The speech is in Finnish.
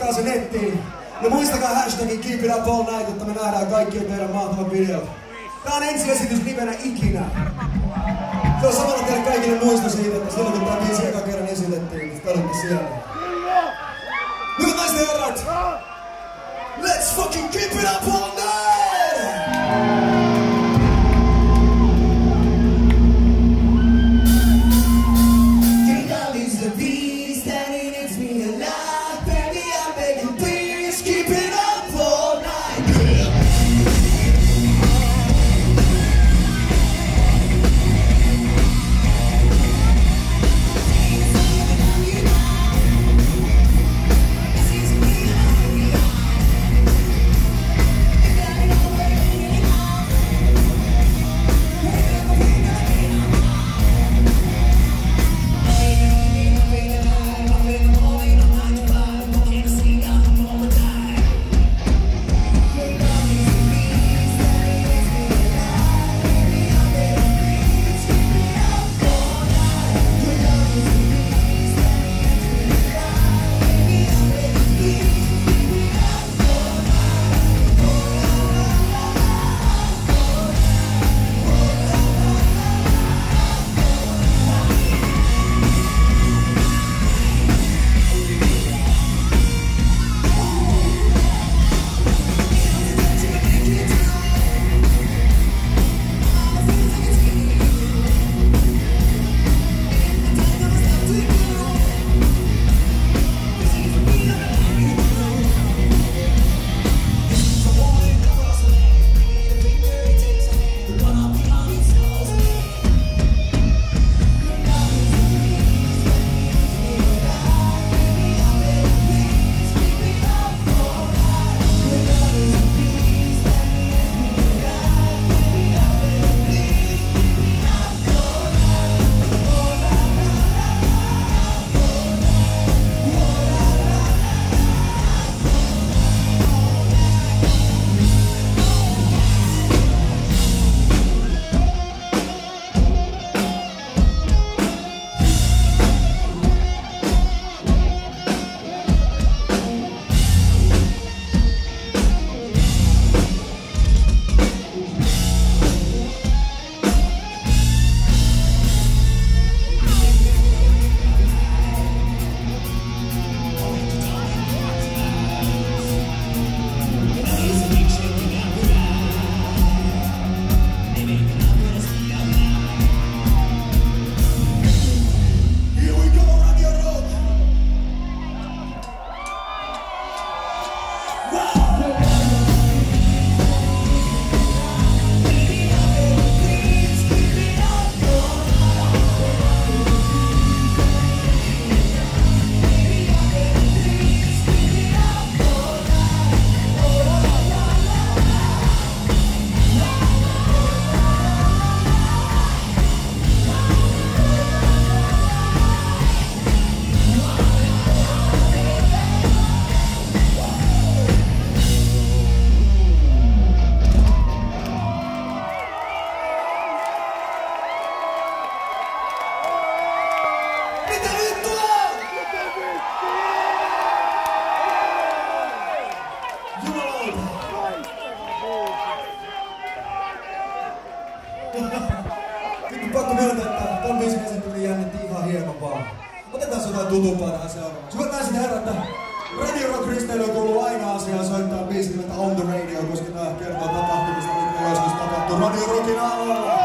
laittakaa se nettiin. Ja muistakaa hashtagin Keep It Up All Night, että me nähdään kaikkien teidän mahtavat videot. Tää on ensiesitys livenä ikinä. Se on samalla teille kaikille muisto siitä, että silloin kun tää biisi eka kerran esitettiin, niin te olitte siellä. Hyvät naiset ja herrat! Let's fucking keep it up all night! Pakko myöntää, että tämän biisin esittely jännitti ihan hieman vaan. Otetaan jotain tutumpaa tähän seuraavaksi. Hyvät naiset ja herrat, Radio Rock Risteily on kuullut aina asiaan soittaa biisin nimeltä On The Radio, koska tää kertoo tapahtumista, mitkä joskus tapahtuu Radio Rockin alalla.